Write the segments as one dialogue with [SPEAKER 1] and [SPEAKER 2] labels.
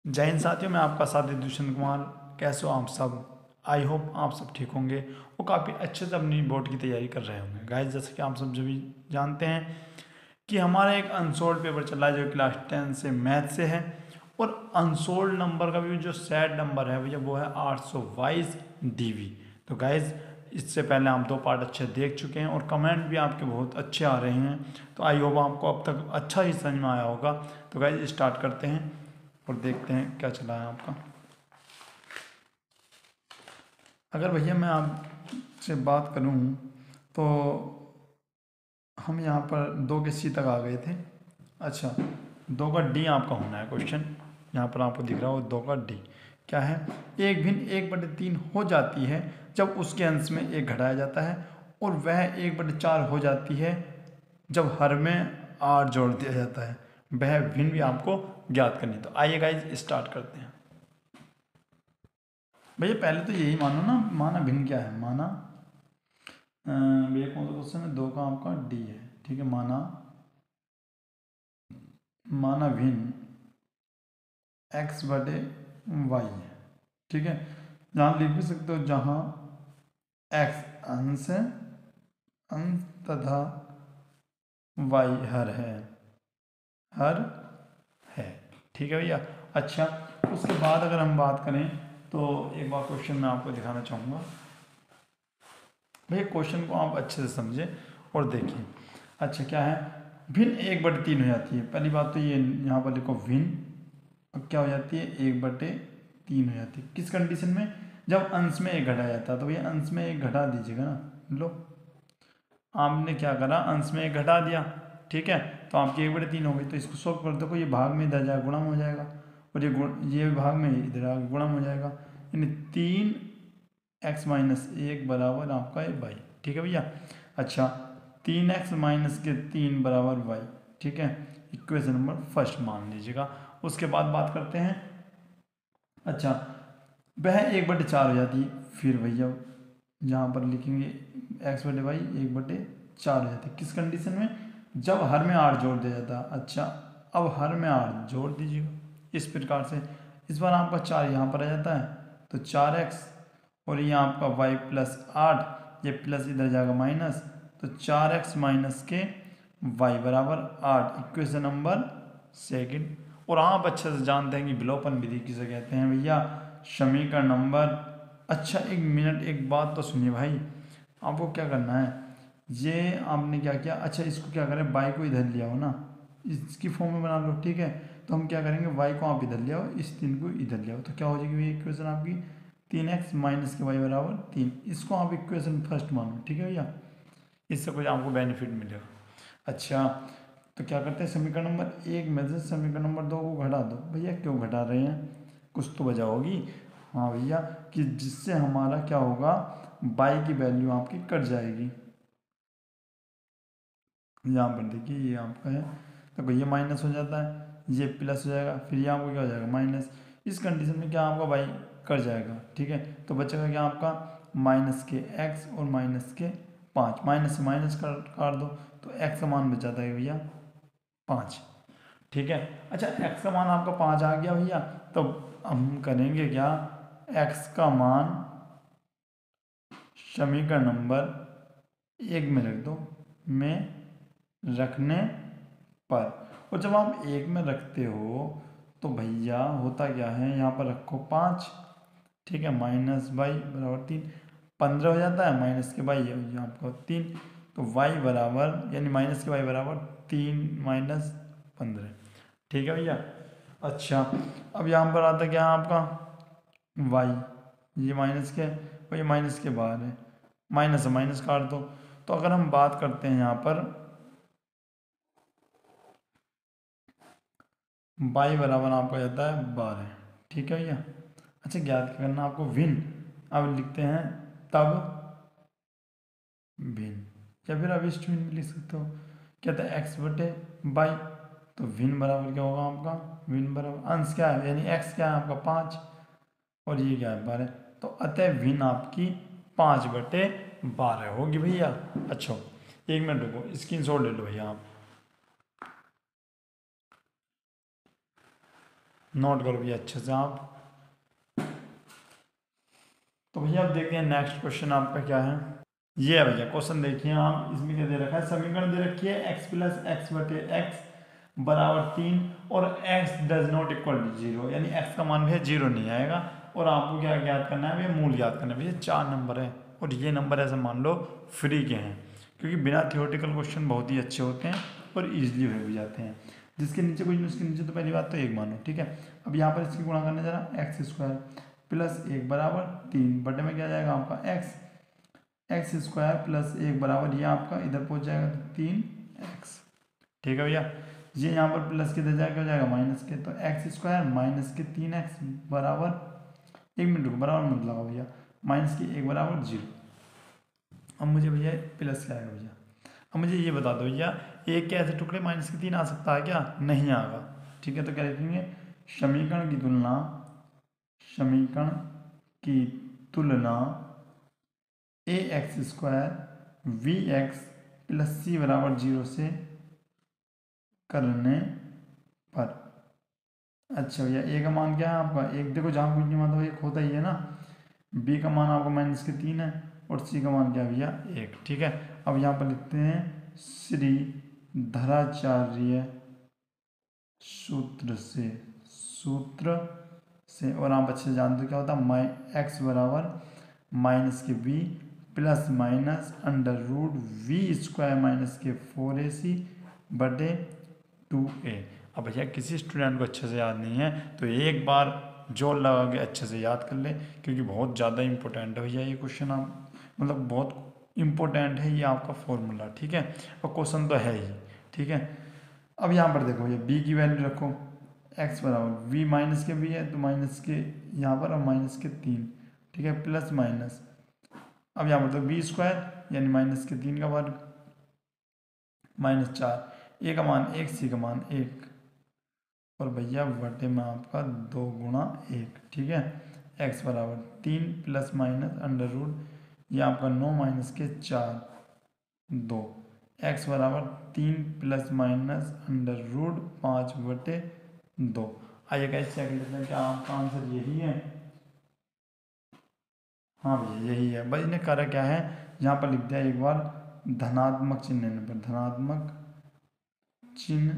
[SPEAKER 1] जय हिंद साथियों, मैं आपका साथी दुष्यंत कुमार। कैसे हो आप सब? आई होप आप सब ठीक होंगे और काफ़ी अच्छे से अपनी बोर्ड की तैयारी कर रहे होंगे। गाइस, जैसे कि आप सब जो भी जानते हैं कि हमारा एक अनसोल्ड पेपर चल रहा है जो क्लास 10 से मैथ से है। और अनसोल्ड नंबर का भी जो सैड नंबर है भैया वो है 822 DV। तो गाइस, इससे पहले हम 2 पार्ट अच्छे देख चुके हैं और कमेंट भी आपके बहुत अच्छे आ रहे हैं। तो आई होप आपको अब तक अच्छा ही समझ में आया होगा। तो गाइस, स्टार्ट करते हैं और देखते हैं क्या चला है आपका। अगर भैया मैं आपसे बात करूं तो हम यहाँ पर 2 के सी तक आ गए थे। अच्छा, 2 का डी आपका होना है क्वेश्चन। यहाँ पर आपको दिख रहा हो 2 का डी क्या है। एक भिन्न 1/3 हो जाती है जब उसके अंश में एक घटाया जाता है, और वह 1/4 हो जाती है जब हर में 8 जोड़ दिया जाता है। वह भिन्न भी आपको ज्ञात करनी। तो आइए गाइज स्टार्ट करते हैं। भैया पहले तो यही मानो ना, माना भिन्न क्या है। माना भैया कौन सा क्वेश्चन है? 2 का आपका डी है, ठीक है। माना माना भिन्न x/y है, ठीक है। जहाँ लिख भी सकते हो, जहाँ x अंश है, अंश तथा y हर है, हर है, ठीक है भैया। अच्छा, उसके बाद अगर हम बात करें तो एक बार क्वेश्चन मैं आपको दिखाना चाहूँगा। भैया क्वेश्चन को आप अच्छे से समझें और देखिए। अच्छा, क्या है? भिन्न 1/3 हो जाती है। पहली बात तो ये यहाँ पर लिखो भिन्न, अब क्या हो जाती है? 1/3 हो जाती है। किस कंडीशन में? जब अंश में एक घटाया जाता है। तो भैया अंश में एक घटा दीजिएगा ना। लो, आपने क्या करा? अंश में एक घटा दिया, ठीक है। तो आपकी 1/3 हो गई। तो इसको सॉल्व कर दो, ये भाग में इधर जाकर गुणा हो जाएगा, और ये भाग में इधर आकर गुणा हो जाएगा। यानी 3x-1 बराबर आपका है y, ठीक है भैया। अच्छा, 3x-3 बराबर y, ठीक है। इक्वेशन नंबर फर्स्ट मान लीजिएगा। उसके बाद बात करते हैं। अच्छा, वह 1/4 हो जाती है। फिर भैया यहाँ पर लिखेंगे x/y 1/4 हो जाती है। किस कंडीशन में? जब हर में 8 जोड़ दिया जाता है। अच्छा, अब हर में 8 जोड़ दीजिएगा इस प्रकार से। इस बार आपका 4 यहाँ पर आ जाता है, तो 4x, और ये आपका y+8, ये प्लस इधर जाएगा माइनस, तो 4x माइनस के y बराबर 8, इक्वेशन नंबर सेकंड। और आप अच्छे से जानते हैं कि विलोपन विधि किसे कहते हैं भैया? समीकरण नंबर। अच्छा, एक मिनट, एक बात तो सुनिए भाई। आपको क्या करना है, ये आपने क्या किया? अच्छा, इसको क्या करें, y को इधर लिया हो ना, इसकी फॉर्म में बना लो, ठीक है। तो हम क्या करेंगे, y को आप इधर ले आओ, इस 3 को इधर ले आओ, तो क्या हो जाएगी भैया इक्वेशन आपकी? 3x माइनस के y बराबर 3। इसको आप इक्वेशन फर्स्ट मानो, ठीक है भैया। इससे कुछ आपको बेनिफिट मिलेगा। अच्छा, तो क्या करते हैं, समीकरण नंबर 1 में से समीकरण नंबर 2 को घटा दो। भैया क्यों घटा रहे हैं? कुछ तो वजह होगी। हाँ भैया, कि जिससे हमारा क्या होगा, बाई की वैल्यू आपकी कट जाएगी। यहाँ पर देखिए, ये आपका है, तो ये माइनस हो जाता है, ये प्लस हो जाएगा, फिर यहाँ आपको क्या हो जाएगा? माइनस। इस कंडीशन में क्या आपका बाई कट जाएगा, ठीक है। तो बचेगा क्या आपका? माइनस के x और माइनस के 5, माइनस से माइनस काट दो, तो x का मान बच जाता है भैया 5, ठीक है। अच्छा, x का मान आपका 5 आ गया भैया, तो हम करेंगे क्या? x का मान समीकरण नंबर 1 में रख दो, में रखने पर, और जब आप 1 में रखते हो तो भैया होता क्या है, यहाँ पर रखो 5, ठीक है। माइनस y बराबर 3, 15 हो जाता है, माइनस के y यहाँ आपका 3, तो y बराबर, यानी माइनस के y बराबर 3 माइनस 15, ठीक है भैया। अच्छा, अब यहाँ पर आता क्या है आपका? y, ये माइनस के, और ये माइनस के बाहर है, माइनस से माइनस काट दो। तो अगर हम बात करते हैं यहाँ पर y बराबर आपका जाता है 12, ठीक है भैया। अच्छा, ज्ञात क्या करना आपको? भिन्न। अब लिखते हैं तब भिन्न, या फिर अब इस भिन्न भी लिख सकते हो। क्या था? x/y, तो भिन्न बराबर क्या होगा आपका? भिन्न बराबर अंश क्या है, यानी x क्या है आपका? 5, और ये क्या है? 12। तो अतः भिन्न आपकी 5/12 होगी भैया। अच्छा, 1 मिनट रुको, स्क्रीनशॉट ले लो भैया आप। नोट करो भैया अच्छे से आप। तो भैया आप देखते हैं नेक्स्ट क्वेश्चन आपका क्या है। ये है भैया क्वेश्चन, देखिए आप, इसमें क्या दे रखा है, समीकरण दे रखी है x प्लस एक्स बटे एक्स बराबर 3 और x does not equal to 0, यानी x का मान भैया 0 नहीं आएगा। और आपको क्या ज्ञात करना है भैया, मूल ज्ञात करना है भैया। 4 नंबर है और ये नंबर ऐसे मान लो फ्री के हैं, क्योंकि बिना थियोरेटिकल क्वेश्चन बहुत ही अच्छे होते हैं और ईजिली हो भी जाते हैं। जिसके नीचे कुछ नहीं, उसके नीचे तो पहली बात तो 1 मानो, ठीक है। अब यहाँ पर इसकी गुणा करने जा रहा एक्स स्क्वायर प्लस 1 बराबर 3 बटे में क्या जाएगा आपका एक्स स्क्वायर प्लस 1 बराबर, ये आपका इधर पहुँच जाएगा तो 3x, ठीक है भैया। ये यहाँ पर प्लस के इधर जाएगा, हो जाएगा माइनस के, तो एक्स स्क्वायर माइनस के 3x बराबर, 1 मिनट को बराबर मत लगाओ भैया, माइनस के 1 बराबर 0। अब मुझे भैया प्लस क्या आएगा भैया, अब मुझे ये बता दो भैया, एक के ऐसे टुकड़े माइनस के 3 आ सकता है क्या, नहीं आएगा, ठीक है। तो क्या लिखेंगे, समीकरण की तुलना a x square b x plus c बराबर 0 से करने पर। अच्छा भैया ए का मान क्या है आपका, एक, देखो जहाँ कुछ नहीं मान तो एक होता ही है ना। बी का मान आपका माइनस के 3 है और सी का मान क्या है भैया 1, ठीक है। अब यहाँ पर लिखते हैं श्री धराचार्य सूत्र से, और आप अच्छे से जानते हो क्या होता है, एक्स बराबर माइनस के b plus minus under root b square minus के 4ac बटे 2a। अब भैया किसी स्टूडेंट को अच्छे से याद नहीं है तो एक बार जोर लगा के अच्छे से याद कर ले, क्योंकि बहुत ज़्यादा इंपॉर्टेंट है भैया ये क्वेश्चन, आप मतलब बहुत इंपॉर्टेंट है ये आपका फॉर्मूला, ठीक है। और क्वेश्चन तो है ही, ठीक है। अब यहाँ पर देखो भैया बी की वैल्यू रखो, एक्स बराबर वी माइनस के बी है तो माइनस के यहाँ पर, और माइनस के 3, ठीक है, प्लस माइनस। अब यहाँ पर तो बी स्क्वायर यानी माइनस के 3 का वर्ग माइनस 4, ए का मान 1, सी का मान 1, और भैया बटे में आपका 2 गुणा 1, ठीक है। एक्स बराबर 3 प्लस माइनस अंडर रूट, ये आपका 9 माइनस के 4 2, एक्स बराबर 3 प्लस माइनस अंडर रूट 5 बटे 2। आइए गाइस चेक लेते हैं क्या आपका आंसर यही है। हाँ भैया यही है। भाई ने करा क्या है, यहाँ पर लिख दिया एक बार धनात्मक चिन्ह लेने पर, धनात्मक चिन्ह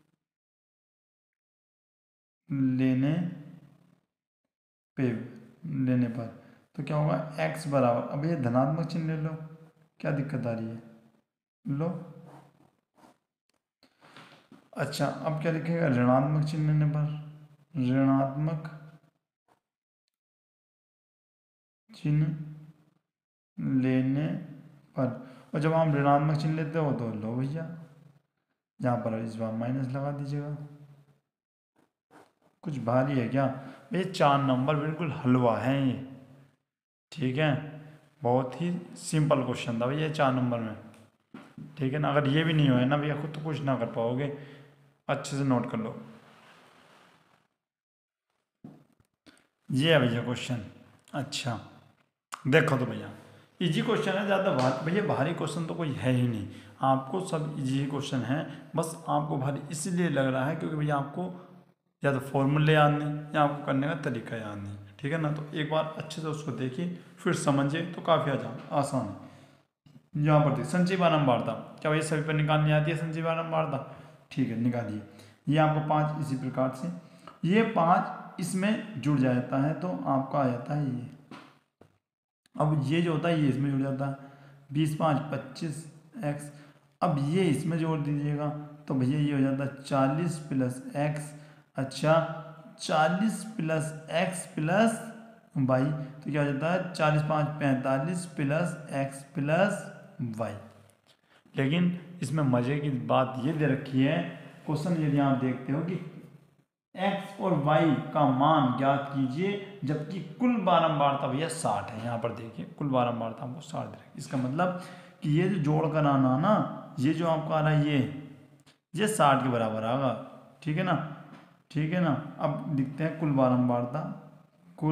[SPEAKER 1] लेने पर तो क्या होगा, x बराबर, अब ये धनात्मक चिन्ह ले लो, क्या दिक्कत आ रही है, लो। अच्छा अब क्या लिखेगा, ऋणात्मक चिन्ह लेने पर, ऋणात्मक चिन्ह लेने पर, और जब हम ऋणात्मक चिन्ह लेते हो तो लो भैया यहाँ पर इस बार माइनस लगा दीजिएगा। कुछ भारी है क्या भैया, 4 नंबर बिल्कुल हलवा है ये, ठीक है। बहुत ही सिंपल क्वेश्चन था भैया 4 नंबर में, ठीक है ना। अगर ये भी नहीं हुआ है ना भैया खुद तो कुछ ना कर पाओगे, अच्छे से नोट कर लो। ये है भैया क्वेश्चन। अच्छा देखो तो भैया इजी क्वेश्चन है, ज़्यादा भैया भारी क्वेश्चन तो कोई है ही नहीं, आपको सब इजी क्वेश्चन है। बस आपको भारी इसलिए लग रहा है क्योंकि भैया आपको या तो फॉर्मूले याद नहीं या आपको करने का तरीका याद नहीं, ठीक है ना। तो एक बार अच्छे से उसको देखिए फिर समझिए तो काफ़ी आसान है। यहाँ पर देखिए संचयी बारंबारता, क्या भैया सभी पर निकालनी आती है संचयी बारंबारता, ठीक है निकालिए। ये आपको 5 इसी प्रकार से, ये 5 इसमें जुड़ जाता है तो आपका आ जाता है ये। अब ये जो होता है ये इसमें जुड़ जाता है, 20 5 25x। अब ये इसमें जोड़ दीजिएगा तो भैया ये हो जाता है 40 प्लस एक्स। अच्छा 40 प्लस एक्स प्लस वाई, तो क्या हो जाता है 40 5 45 प्लस एक्स प्लस वाई। लेकिन इसमें मज़े की बात ये दे रखी है, क्वेश्चन यदि आप देखते हो कि x और y का मान ज्ञात कीजिए जबकि कुल बारंबारता भैया 60 है। यहाँ पर देखिए कुल बारंबारता हमको 60 दे रही है, इसका मतलब कि ये जो जोड़ कर आना ना, ये जो आपका आ रहा है ये 60 के बराबर आएगा, ठीक है ना, ठीक है ना। अब लिखते हैं कुल बारंबारता, कुल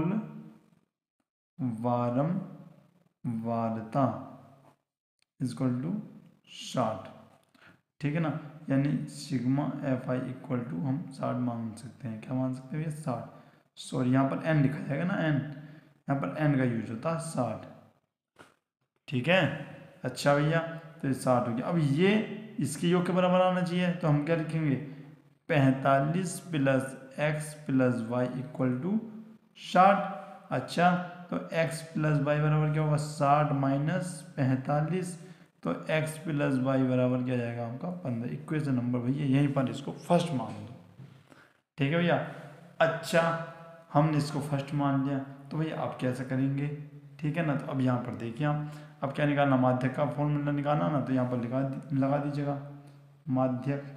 [SPEAKER 1] बारंबारता इक्वल टू 60, ठीक है ना। यानी sigma f i equal to हम 60 मान सकते हैं। क्या मान सकते हैं भैया? 60। सॉरी, यहाँ पर एन लिखा जाएगा ना, एन, यहाँ पर एन का यूज होता है 60। ठीक है, अच्छा भैया, तो ये 60 हो गया। अब ये इसके योग के बराबर आना चाहिए, तो हम क्या लिखेंगे? 45 plus x plus y equal to 60। अच्छा, तो x प्लस वाई बराबर क्या होगा? 60 माइनस 45, तो x प्लस वाई बराबर क्या जाएगा आपका? 15। इक्वेशन नंबर भैया यहीं पर इसको फर्स्ट मान दो। ठीक है भैया। अच्छा, हमने इसको फर्स्ट मान लिया, तो भैया आप कैसे करेंगे? ठीक है ना, तो अब यहाँ पर देखिए आप, अब क्या निकालना? माध्यक का फॉर्मूला निकालना ना, तो यहाँ पर लगा दीजिएगा। माध्यक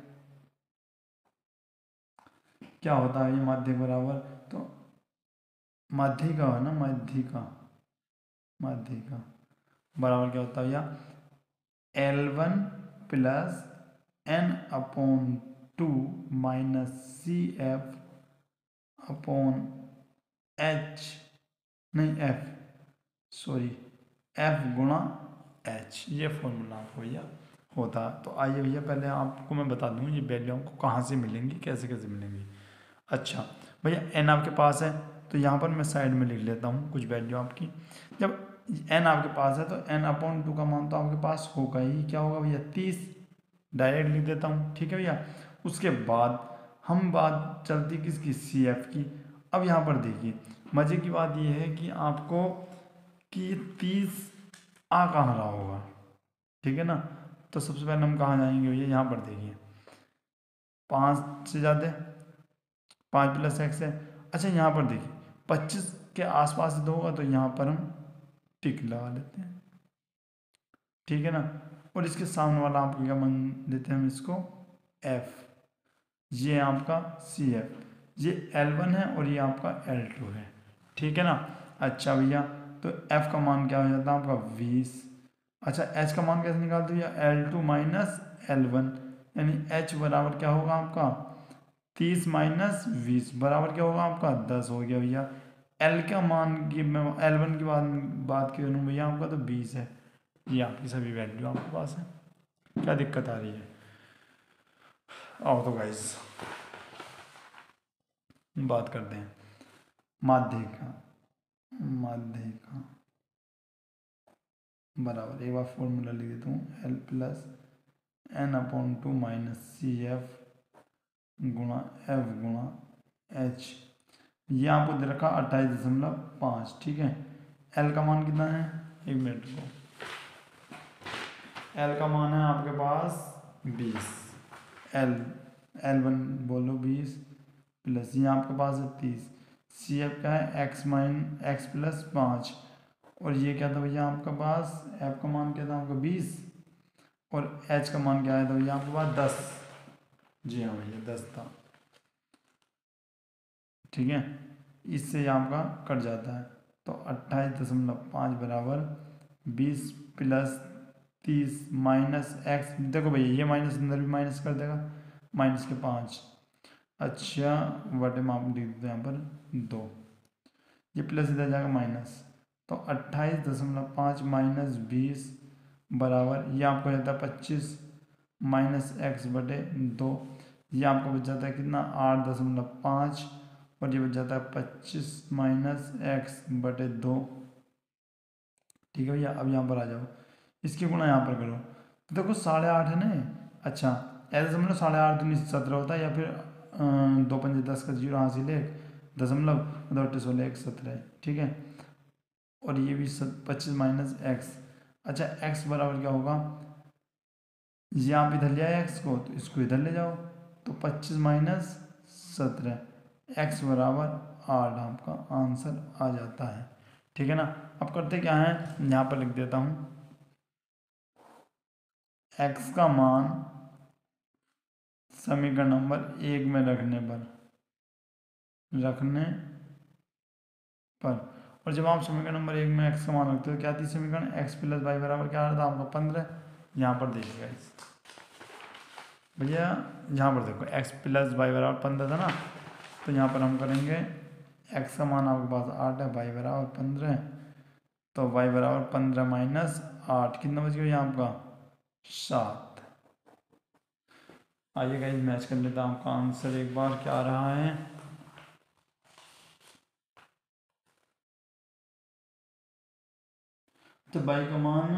[SPEAKER 1] क्या होता है? ये माध्यक बराबर, तो माध्यिका है ना, माध्यिका, माध्यिका बराबर क्या होता है भैया? L1 plus n upon 2 minus c f upon h, नहीं एफ, सॉरी, एफ गुणा एच, ये फॉर्मूला आपको भैया होता है। तो आइए भैया पहले आपको मैं बता दूँ ये वैल्यू आपको कहाँ से मिलेंगी, कैसे कैसे मिलेंगी। अच्छा भैया, एन आपके पास है, तो यहाँ पर मैं साइड में लिख लेता हूँ कुछ वैल्यू आपकी। जब एन आपके पास है तो एन अपॉन 2 का मान तो आपके पास होगा ही, क्या होगा भैया? 30। डायरेक्ट लिख देता हूँ, ठीक है भैया। उसके बाद हम बात चलती किसकी? सी एफ की। अब यहाँ पर देखिए, मज़े की बात यह है कि आपको कि 30 आ कहाँ रहा होगा, ठीक है ना। तो सबसे पहले हम कहाँ जाएंगे भैया? यहाँ पर देखिए, 5 से ज़्यादा, 5 प्लस एक्स है। अच्छा, यहाँ पर देखिए 25 के आसपास दो होगा, तो यहाँ पर हम टिक लगा लेते हैं, ठीक है ना। और इसके सामने वाला आपको क्या मान देते हैं हम इसको? एफ। ये आपका सी एफ, ये L1 है और ये आपका L2 है, ठीक है ना। अच्छा भैया, तो F का मान क्या हो जाता है आपका? 20। अच्छा, H का मान कैसे निकालते भैया? L2 माइनस L1, यानी H बराबर क्या होगा आपका? 30 माइनस 20 बराबर क्या होगा आपका? 10 हो गया भैया। L का मान की मैं L1 की बात करूँ भैया आपका, तो 20 है। ये आपकी सभी वैल्यू आपके पास है। क्या दिक्कत आ रही है? आओ तो गाइस बात करते हैं माध्यिका। माध्यिका बराबर, एक बार फॉर्मूला लिख देता हूँ, l plus n upon 2 minus c f गुणा एफ गुणा एच। ये आपको दे रखा 28.5, ठीक है। एल का मान कितना है? एक मिनट को, एल का मान है आपके पास 20। एल L1 बोलो 20 प्लस ये आपके पास है 30। सी एफ का है एक्स प्लस 5, और ये क्या था भैया आपके पास? एफ का मान क्या था आपका? 20, और एच का मान क्या आया था भैया आपके पास? 10। जी हाँ भैया, 10 था, ठीक है। इससे ये आपका कट जाता है, तो 28.5 बराबर 20 प्लस 30 माइनस एक्स, देखो भैया ये माइनस अंदर भी माइनस कर देगा, माइनस के 5। अच्छा, बटे में आप लिख देते हैं यहाँ पर 2, ये प्लस इधर जाएगा माइनस, तो 28.5 माइनस 20 बराबर ये आपको जाता है 25 माइनस एक्स बटे 2। ये आपको बच जाता है कितना? 8.5, और ये बच जाता है 25 माइनस एक्स बटे 2। ठीक है भैया, अब यहाँ पर आ जाओ, इसकी गुणा यहाँ पर करो, तो देखो 8.5 है ना। अच्छा, ऐसे समझ लो 8.5 दूनी 17 होता है, या फिर 2×5 10 का 0 हासिल 1 दशमलव, मतलब 16 1 17 है, ठीक है। और ये भी 25 माइनस एक्स। अच्छा, एक्स बराबर क्या होगा? ये आप इधर ले आए एक्स को, तो इसको इधर ले जाओ, तो 25 माइनस 17, एक्स बराबर 8 आपका आंसर आ जाता है, ठीक है ना। अब करते क्या है, यहाँ पर लिख देता हूँ एक्स का मान समीकरण नंबर 1 में रखने पर, और जब आप समीकरण नंबर 1 में एक्स का मान रखते हो, क्या थी समीकरण? एक्स प्लस वाई बराबर क्या आ रहा था आपका? 15। यहाँ पर देखिएगा भैया, यहाँ पर देखो एक्स प्लस वाई बराबर 15 था ना, तो यहाँ पर हम करेंगे एक्स का मान आपके पास 8 है, वाई बराबर 15, तो वाई बराबर 15 माइनस 8, कितना बच गया यहाँ आपका? 7। आइए गाइस मैच कर लेता हूँ आपका आंसर एक बार क्या आ रहा है। तो बाई का मान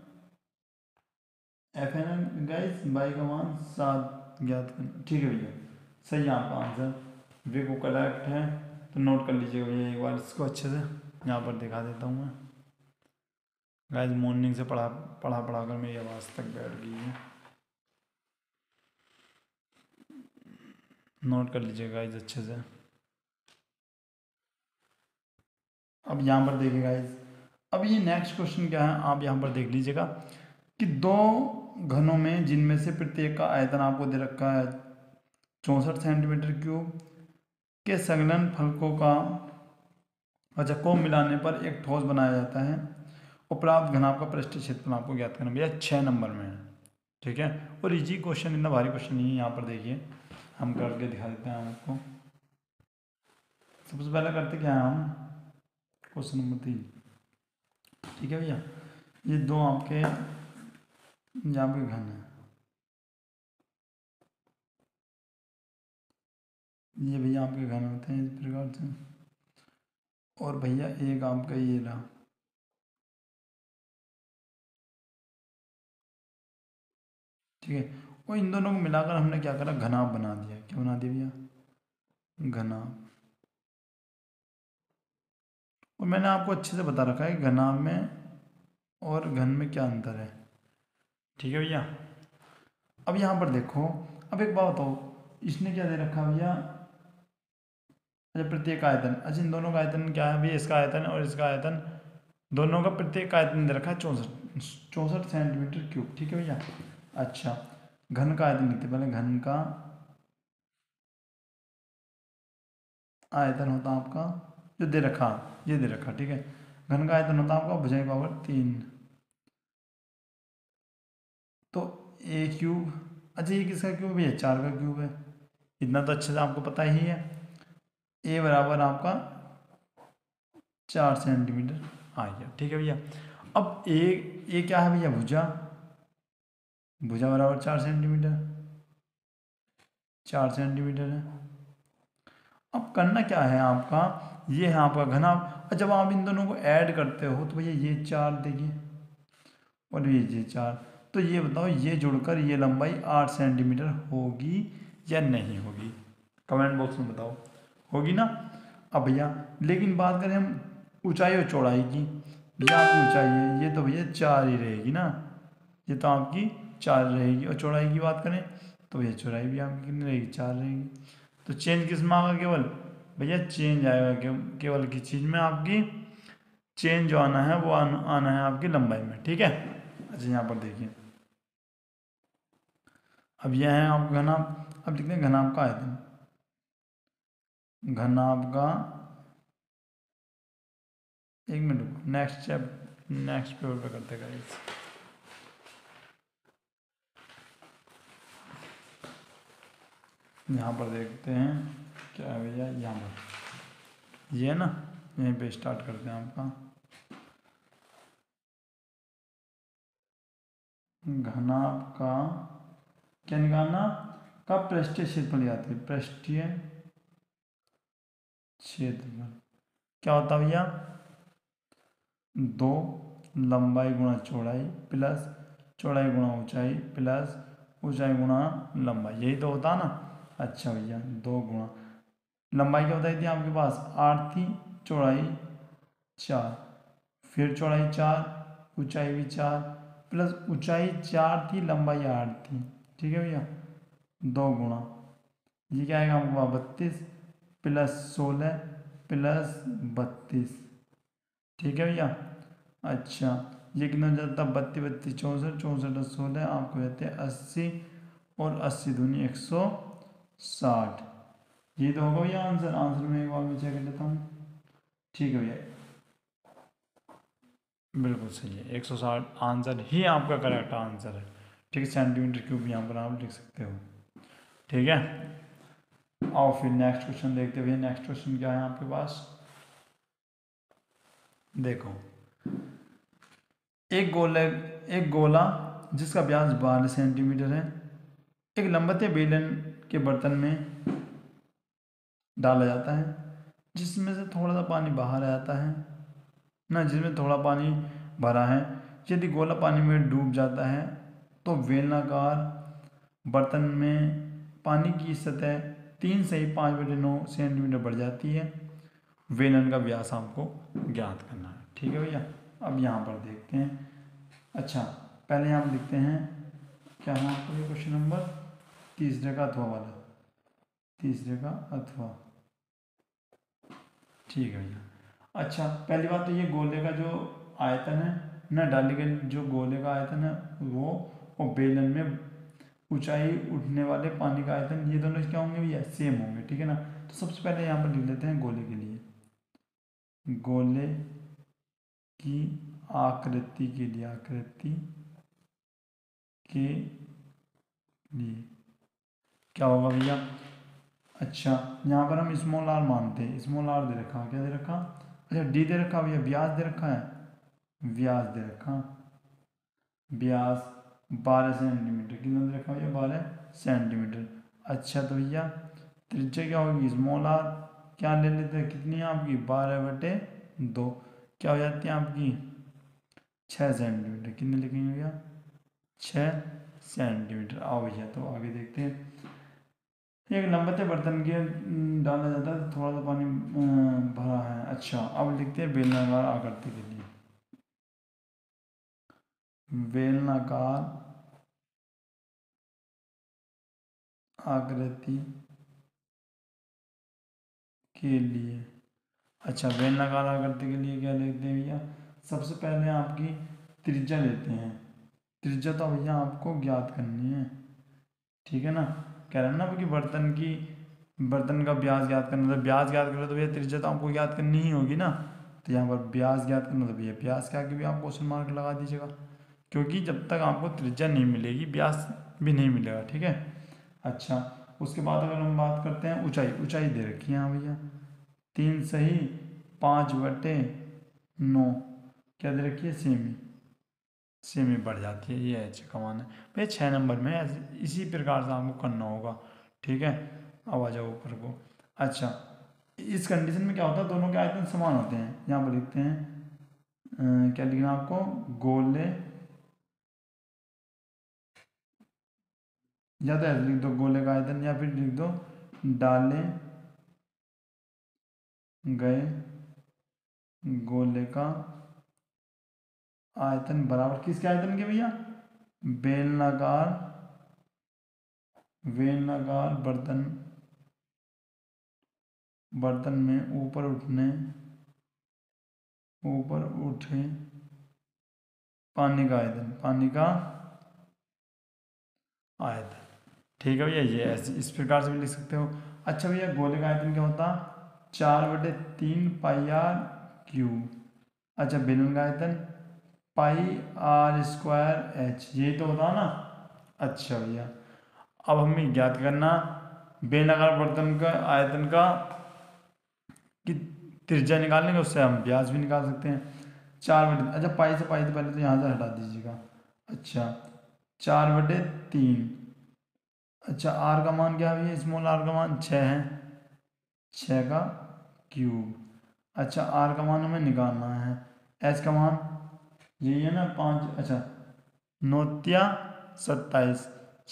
[SPEAKER 1] एफ एन गाइस, बाई का मान 7 ज्ञात करना। ठीक है भैया, सही है आपका आंसर, वे को करेक्ट है। तो नोट कर लीजिएगा भैया एक बार इसको अच्छे से, यहाँ पर दिखा देता हूँ मैं। गाइस मॉर्निंग से पढ़ा पढ़ा पढ़ा कर मेरी आवाज़ तक बैठ गई है, नोट कर लीजिएगा गाइस अच्छे से। अब यहाँ पर देखिए गाइस, अब ये नेक्स्ट क्वेश्चन क्या है आप यहाँ पर देख लीजिएगा कि दो घनों में जिनमें से प्रत्येक का आयतन आपको दे रखा है 64 सेंटीमीटर क्यूब के संलग्न फलकों का अच्छा को मिलाने पर एक ठोस बनाया जाता है और प्राप्त घनाभ का पृष्ठीय क्षेत्रफल आपको ज्ञात करना भैया 6 नंबर में है। ठीक है, और इजी क्वेश्चन, इतना भारी क्वेश्चन नहीं है। यहाँ पर देखिए हम करके दिखा देते हैं आपको। सबसे पहले करते क्या है हम, क्वेश्चन नंबर 3। ठीक है भैया, ये दो आपके यहाँ पे घन है, ये भैया आपके घन होते हैं इस प्रकार से, और भैया एक आपका ये रहा। ठीक है, और इन दोनों को मिलाकर हमने क्या करा, घनाभ बना दिया। क्या बना दिया भैया, घनाभ। और मैंने आपको अच्छे से बता रखा है कि घनाभ में और घन में क्या अंतर है। ठीक है भैया, अब यहाँ पर देखो, अब एक बात बताओ, इसने क्या दे रखा भैया, अच्छा प्रत्येक आयतन, अच्छा इन दोनों का आयतन क्या है भैया, इसका आयतन और इसका आयतन, दोनों का प्रत्येक आयतन दे रखा है 64 सेंटीमीटर क्यूब। ठीक है भैया, अच्छा घन का आयतन लिखते पहले, घन का आयतन होता आपका जो दे रखा, ये दे रखा। ठीक है, घन का आयतन होता आपका भुजाई पावर 3, तो ए क्यूब, अच्छा ये किसका क्यूब है, 4 का क्यूब है। इतना तो अच्छे से आपको पता ही है। ए बराबर आपका 4 सेंटीमीटर आ गया। ठीक है भैया, अब ए क्या है भैया, भुजा, भुजा बराबर 4 सेंटीमीटर, 4 सेंटीमीटर है। अब करना क्या है आपका, ये है आपका घनाभ। जब आप इन दोनों को ऐड करते हो तो भैया ये 4 देखिए और ये 4, तो ये बताओ ये जुड़कर ये लंबाई 8 सेंटीमीटर होगी या नहीं होगी, कमेंट बॉक्स में बताओ, होगी ना। अब भैया लेकिन बात करें हम ऊंचाई और चौड़ाई की, ये आपकी ऊंचाई है, ये तो भैया 4 ही रहेगी ना, ये तो आपकी 4 रहेगी। और चौड़ाई की बात करें तो ये चौड़ाई भी आपकी कितनी रहेगी, 4 रहेगी। तो चेंज किस में आएगा, केवल भैया चेंज आएगा केवल किस चीज़ में, आपकी चेंज जो आना है वो आना है आपकी लंबाई में। ठीक है, अच्छा यहाँ पर देखिए, अब यह है आप घनाभ। अब देखते हैं घनाभ का आयतन, घनाभ का, एक मिनट नेक्स्ट पेपर पे करते हैं। यहाँ पर देखते हैं क्या है भैया, यहाँ पर ये है ना, यहीं पे स्टार्ट करते हैं आपका। घनाभ का क्या निकालना, का पृष्ठीय क्षेत्रफल याद है, पृष्ठीय क्षेत्रफल क्या होता है भैया, 2 लंबाई गुणा चौड़ाई प्लस चौड़ाई गुणा ऊंचाई प्लस ऊंचाई गुणा लंबाई, यही तो होता ना। अच्छा भैया 2 गुणा लंबाई क्या बताई थी आपके पास, 8 थी, चौड़ाई 4, फिर चौड़ाई 4, ऊंचाई भी 4, प्लस ऊंचाई 4 थी, लंबाई 8 थी। ठीक है भैया, 2 गुणा ये क्या आएगा आपके पास 32 प्लस 16 प्लस 32। ठीक है भैया, अच्छा ये कितना हो जाता है, 32 32 64, 64 और 16 आपको देते हैं 80, और 80 दूनी 160। ये तो होगा भैया आंसर, आंसर में एक बार मैं चेक कर लेता हूँ। ठीक है भैया, बिल्कुल सही है, 160 आंसर ही आपका करेक्ट आंसर है। ठीक है, सेंटीमीटर क्यूब यहाँ पर आप लिख सकते हो। ठीक है, आओ फिर नेक्स्ट क्वेश्चन देखते हुए। नेक्स्ट क्वेश्चन क्या है आपके पास, देखो एक गोला जिसका व्यास 12 सेंटीमीटर है एक लंबते बेलन के बर्तन में डाला जाता है जिसमें से थोड़ा सा पानी बाहर आ जाता है ना, जिसमें थोड़ा पानी भरा है। यदि गोला पानी में डूब जाता है तो बेलनाकार बर्तन में पानी की सतह 3 से 5/9 सेंटीमीटर बढ़ जाती है। बेलन का व्यास आपको ज्ञात करना है। ठीक है भैया, अब यहाँ पर देखते हैं। अच्छा, पहले यहाँ पर लिखते हैं क्या है आपको ये क्वेश्चन नंबर तीसरे का अथवा वाला, तीसरे का अथवा। ठीक है भैया। अच्छा, पहली बात तो ये गोले का जो आयतन है ना, डाली का जो गोले का आयतन है वो, और बेलन में ऊंचाई उठने वाले पानी का आयतन, ये दोनों क्या होंगे भैया? सेम होंगे। ठीक है ना। तो सबसे पहले यहाँ पर लिख लेते हैं गोले के लिए, गोले की आकृति के लिए, आकृति के लिए क्या होगा भैया? अच्छा, यहाँ पर हम स्मॉल आर मानते हैं, स्मॉल आर दे रखा, क्या दे रखा? अच्छा, डी दे रखा भैया, व्यास दे रखा है, व्यास दे रखा, व्यास 12 सेंटीमीटर, कितना दे रखा भैया? 12 सेंटीमीटर। अच्छा, तो भैया त्रिज्या क्या होगी? स्मॉल आर क्या ले लेते हैं, कितनी है आपकी? 12/2, क्या हो जाती है आपकी? 6 सेंटीमीटर। कितने लिखेंगे भैया? 6 सेंटीमीटर। आओ भैया, तो आगे देखते हैं। एक लंबते बर्तन के डाला जाता है, थोड़ा सा पानी भरा है। अच्छा, अब लिखते हैं बेलनाकार आकृति के लिए, बेलनाकार आकृति के लिए। अच्छा, बेलनाकार आकृति के लिए क्या लिखते हैं भैया? सबसे पहले आपकी त्रिज्या लेते हैं। त्रिज्या तो भैया आपको ज्ञात करनी है। ठीक है ना, कह रहे हैं ना कि बर्तन का व्यास ज्ञात करना, तो व्यास ज्ञात करो तो भैया त्रिज्या तो आपको ज्ञात करनी ही होगी ना। तो यहाँ पर व्यास ज्ञात करना, तो भैया व्यास के आगे भी आप क्वेश्चन मार्क लगा दीजिएगा, क्योंकि जब तक आपको त्रिज्या नहीं मिलेगी व्यास भी नहीं मिलेगा। ठीक है। अच्छा, उसके बाद अगर हम बात करते हैं ऊंचाई, ऊंचाई दे रखी है यहाँ भैया 3 सही 5/9, क्या दे रखी है? सेमी, सेमी बढ़ जाती है, ये एच का मान है भाई 6 नंबर में। इसी प्रकार से आपको करना होगा। ठीक है, अब आ जाओ ऊपर को। अच्छा, इस कंडीशन में क्या होता है? दोनों के आयतन समान होते हैं। यहाँ पर लिखते हैं क्या लिखना आपको? गोले, या तो ऐसे लिख दो गोले का आयतन, या फिर लिख दो डाले गए गोले का आयतन बराबर किसके आयतन के भैया? बेलनाकार, बेलनाकार बर्तन, बर्तन में ऊपर उठे पानी का आयतन, पानी का आयतन। ठीक है भैया, ये ऐसे इस प्रकार से भी लिख सकते हो। अच्छा भैया, गोले का आयतन क्या होता? 4/3 πr³। अच्छा, बेलन का आयतन πr²h, यही तो होता ना। अच्छा भैया, अब हमें ज्ञात करना बेलनाकार बर्तन का आयतन का कि त्रिज्या निकालने के, उससे हम व्यास भी निकाल सकते हैं। 4/, अच्छा पाई से पाई तो पहले तो यहाँ से हटा दीजिएगा। अच्छा, 4/3। अच्छा, आर का मान क्या है? स्मॉल आर का मान 6 है, 6 का क्यूब। अच्छा, आर का मान हमें निकालना है, एच का मान यही है ना 5। अच्छा, 9×27,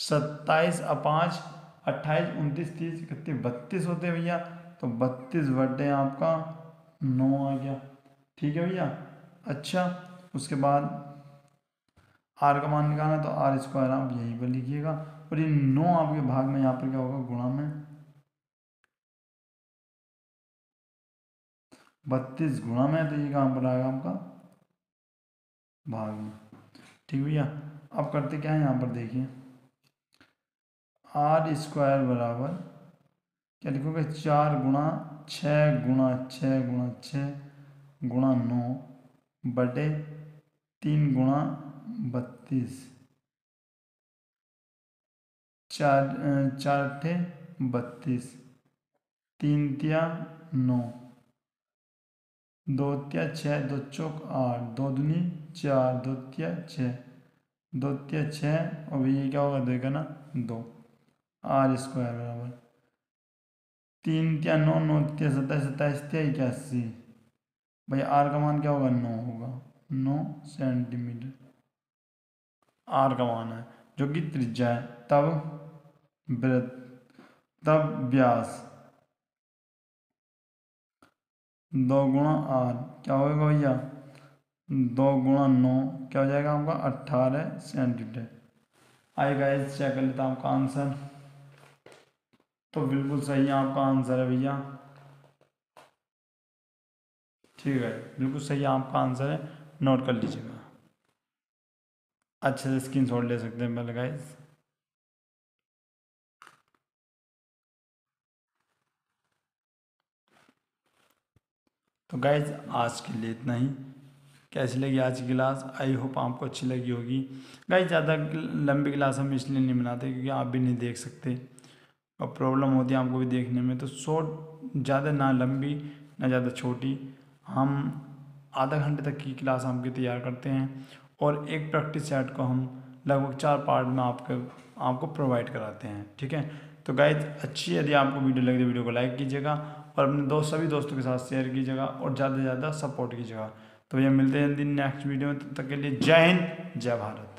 [SPEAKER 1] 27/5 28 29 30 31 32 होते हैं भैया। तो 32/, आपका 9 आ गया। ठीक है भैया। अच्छा, उसके बाद आर का मान निकालना, तो r² आप यहीं पर लिखिएगा, और ये 9 आपके भाग में यहाँ पर क्या होगा? गुणा में 32 गुणा में, तो ये कहाँ पर आएगा आपका? भाग में। ठीक भैया, अब करते क्या है यहाँ पर देखिए, r² बराबर क्या लिखोगे? 4×6×6×9/3×32, 4×8 = 32, 3×9, 2×6 2×4 2×2 4, 2×6 2×6, और ये क्या होगा? 2 का ना 2। आर स्क्वायर बराबर 3 × 9 9 × 27 27 × 81 भाई आर का मान क्या होगा 9 होगा 9 सेंटीमीटर आर का मान है जो कि त्रिज्या है। तब वृत्त तब व्यास 2 × आर क्या होगा भैया 2 × 9 क्या हो जाएगा आपका 18 सेंटीमीटर। आएगा इस चेक कर लेता हूँ आपका आंसर। तो बिल्कुल सही है आपका आंसर है भैया। ठीक है बिल्कुल सही आपका आंसर है, नोट कर लीजिएगा। अच्छे से स्क्रीनशॉट ले सकते हैं पहले गाइस। तो गाइस आज के लिए इतना ही। कैसी लगी आज की क्लास, आई होप आपको अच्छी लगी होगी। गाइस ज़्यादा लंबी क्लास हम इसलिए नहीं बनाते क्योंकि आप भी नहीं देख सकते और प्रॉब्लम होती है आपको भी देखने में। तो शॉर्ट, ज़्यादा ना लंबी ना ज़्यादा छोटी, हम आधा घंटे तक की क्लास आपकी तैयार करते हैं और एक प्रैक्टिस सेट को हम लगभग 4 पार्ट में आपको प्रोवाइड कराते हैं। ठीक है तो गाइज अच्छी, यदि आपको वीडियो लगे तो वीडियो को लाइक कीजिएगा और अपने सभी दोस्तों के साथ शेयर कीजिएगा और ज़्यादा से ज़्यादा सपोर्ट कीजिएगा। तो ये मिलते हैं जल्दी नेक्स्ट वीडियो में, तब तक के लिए जय हिंद जय भारत।